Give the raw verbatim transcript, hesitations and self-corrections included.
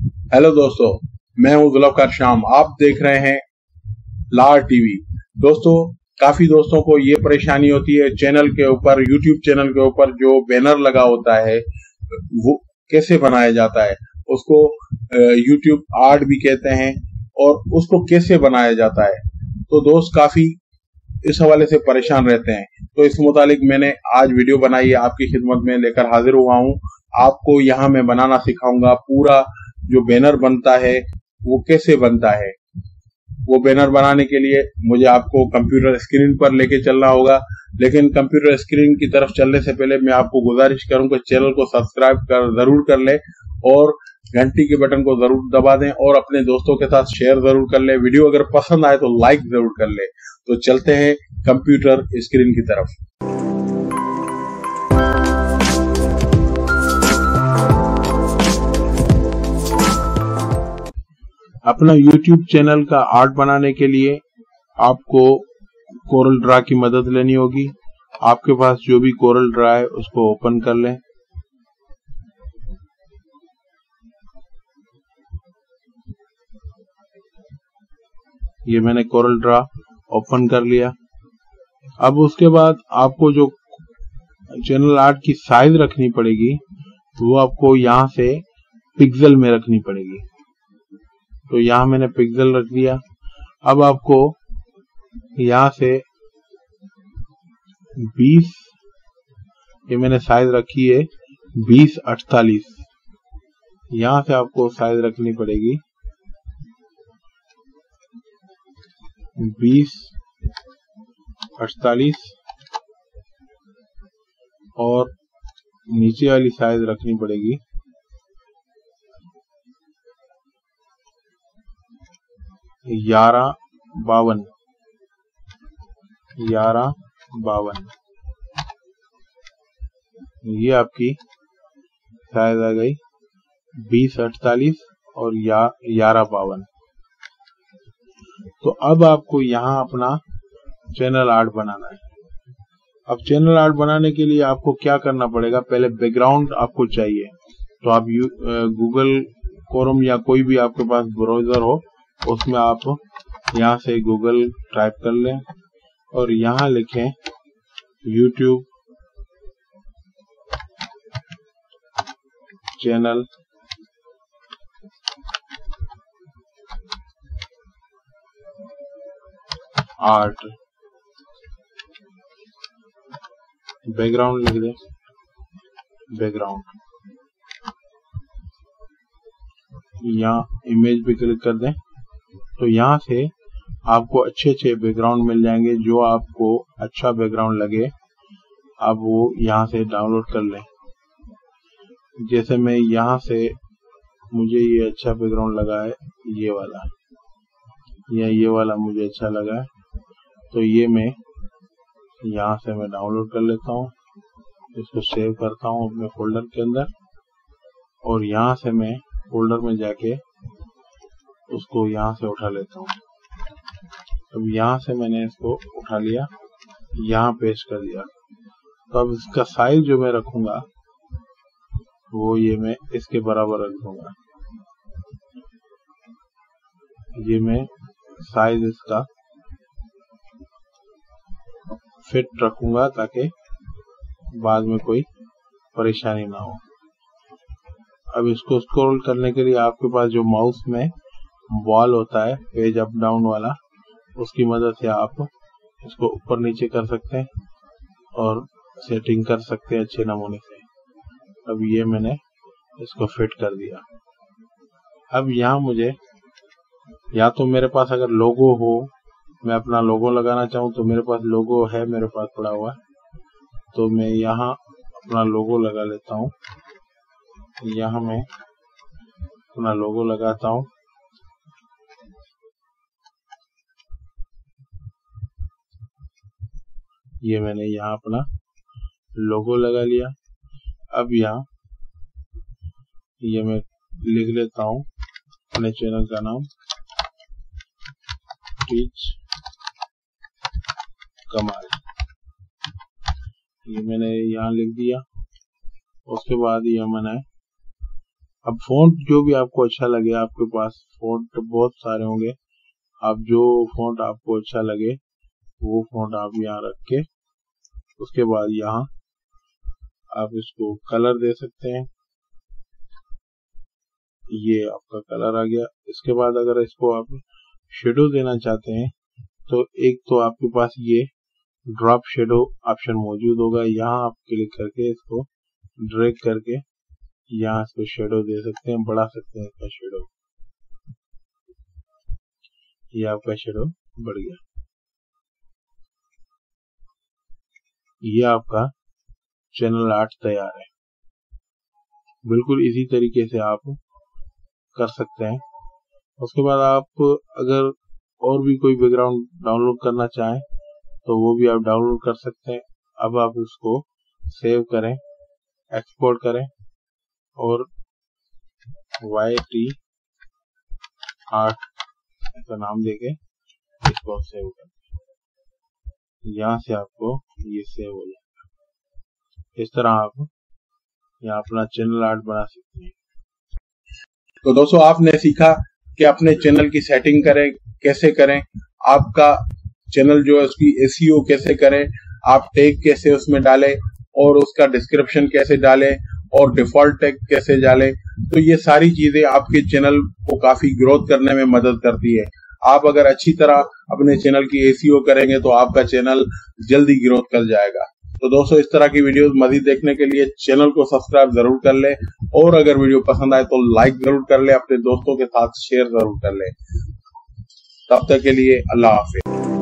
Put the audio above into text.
Hello दोस्तों, मैं हूं जुल्फकार शाम। आप देख रहे हैं लार टीवी। दोस्तों, काफी दोस्तों को ये परेशानी होती है चैनल के ऊपर, यूट्यूब चैनल के ऊपर जो बैनर लगा होता है वो कैसे बनाया जाता है, उसको यूट्यूब आर्ट भी कहते हैं, और उसको कैसे बनाया जाता है। तो दोस्त काफी इस हवाले से परेशान रहते हैं, तो इस मुतालिक मैंने आज वीडियो बनाई है, आपकी खिदमत में लेकर हाजिर हुआ हूं। आपको यहाँ मैं बनाना सिखाऊंगा। पूरा जो बैनर बनता है वो कैसे बनता है। वो बैनर बनाने के लिए मुझे आपको कंप्यूटर स्क्रीन पर लेके चलना होगा, लेकिन कंप्यूटर स्क्रीन की तरफ चलने से पहले मैं आपको गुजारिश करूंगा चैनल को सब्सक्राइब कर जरूर कर ले, और घंटी के बटन को जरूर दबा दें, और अपने दोस्तों के साथ शेयर जरूर कर ले। वीडियो अगर पसंद आए तो लाइक जरूर कर ले। तो चलते हैं कंप्यूटर स्क्रीन की तरफ। अपना यूट्यूब चैनल का आर्ट बनाने के लिए आपको कोरल ड्रा की मदद लेनी होगी। आपके पास जो भी कोरल ड्रा है उसको ओपन कर लें। ये मैंने कोरल ड्रा ओपन कर लिया। अब उसके बाद आपको जो चैनल आर्ट की साइज रखनी पड़ेगी वो आपको यहाँ से पिक्सल में रखनी पड़ेगी। तो यहाँ मैंने पिक्सल रख दिया। अब आपको यहाँ से बीस, ये मैंने साइज रखी है बीस अड़तालीस, यहाँ से आपको साइज रखनी पड़ेगी बीस अड़तालीस, और नीचे वाली साइज रखनी पड़ेगी ग्यारह बावन, ग्यारह बावन। ये आपकी साइज आ गई बीस अड़तालीस और ग्यारह बावन। तो अब आपको यहाँ अपना चैनल आर्ट बनाना है। अब चैनल आर्ट बनाने के लिए आपको क्या करना पड़ेगा, पहले बैकग्राउंड आपको चाहिए। तो आप गूगल क्रोम या कोई भी आपके पास ब्राउजर हो उसमें आप यहाँ से गूगल टाइप कर लें और यहाँ लिखें यूट्यूब चैनल आर्ट, बैकग्राउंड लिख दें, बैकग्राउंड। यहाँ इमेज पे क्लिक कर दें। तो यहाँ से आपको अच्छे अच्छे बैकग्राउंड मिल जाएंगे। जो आपको अच्छा बैकग्राउंड लगे आप वो यहाँ से डाउनलोड कर लें। जैसे मैं यहाँ से, मुझे ये अच्छा बैकग्राउंड लगा है, ये वाला या ये वाला मुझे अच्छा लगा है, तो ये मैं यहाँ से मैं डाउनलोड कर लेता हूँ, इसको सेव करता हूँ अपने फोल्डर के अंदर, और यहाँ से मैं फोल्डर में जाके उसको यहाँ से उठा लेता हूँ। अब यहाँ से मैंने इसको उठा लिया, यहाँ पेस्ट कर दिया। तो अब इसका साइज जो मैं रखूंगा वो ये मैं इसके बराबर रख दूंगा। ये मैं साइज इसका फिट रखूंगा ताकि बाद में कोई परेशानी ना हो। अब इसको स्क्रॉल करने के लिए आपके पास जो माउस में बॉल होता है पेज अप डाउन वाला, उसकी मदद से आप इसको ऊपर नीचे कर सकते हैं और सेटिंग कर सकते हैं अच्छे नमूने से। अब ये मैंने इसको फिट कर दिया। अब यहाँ मुझे, या तो मेरे पास अगर लोगो हो, मैं अपना लोगो लगाना चाहूँ तो मेरे पास लोगो है, मेरे पास पड़ा हुआ है, तो मैं यहाँ अपना लोगो लगा लेता हूँ। यहाँ मैं अपना लोगो लगाता हूँ। ये मैंने यहाँ अपना लोगो लगा लिया। अब यहाँ ये मैं लिख लेता हूँ अपने चैनल का नाम, टीच कमाल। ये मैंने यहाँ लिख दिया। उसके बाद ये मैंने अब फॉन्ट जो भी आपको अच्छा लगे, आपके पास फॉन्ट बहुत सारे होंगे, आप जो फॉन्ट आपको अच्छा लगे वो फॉन्ट आप यहाँ रख के उसके बाद यहाँ आप इसको कलर दे सकते हैं। ये आपका कलर आ गया। इसके बाद अगर इसको आप शेडो देना चाहते हैं तो एक तो आपके पास ये ड्रॉप शेडो ऑप्शन मौजूद होगा। यहाँ आप क्लिक करके इसको ड्रैग करके यहाँ इसको शेडो दे सकते हैं, बढ़ा सकते हैं इसका शेडो। ये आपका शेडो बढ़ गया। ये आपका चैनल आर्ट तैयार है। बिल्कुल इसी तरीके से आप कर सकते हैं। उसके बाद आप अगर और भी कोई बैकग्राउंड डाउनलोड करना चाहें तो वो भी आप डाउनलोड कर सकते हैं। अब आप उसको सेव करें, एक्सपोर्ट करें और वाई टी आर्ट ऐसा नाम देके इसको सेव करें। यहाँ से आपको ये सेव हो जाएगा। इस तरह आप यहाँ अपना चैनल आर्ट बना सकते हैं। तो दोस्तों आपने सीखा कि अपने चैनल की सेटिंग करें, कैसे करें, आपका चैनल जो है उसकी एसईओ कैसे करें, आप टैग कैसे उसमें डालें और उसका डिस्क्रिप्शन कैसे डालें और डिफॉल्ट टैग कैसे डालें। तो ये सारी चीजें आपके चैनल को काफी ग्रोथ करने में मदद करती है। आप अगर अच्छी तरह अपने चैनल की एसईओ करेंगे तो आपका चैनल जल्दी ग्रोथ कर जाएगा। तो दोस्तों इस तरह की वीडियोस मजीद देखने के लिए चैनल को सब्सक्राइब जरूर कर ले और अगर वीडियो पसंद आए तो लाइक जरूर कर ले, अपने दोस्तों के साथ शेयर जरूर कर ले। तब तक के लिए अल्लाह हाफिज।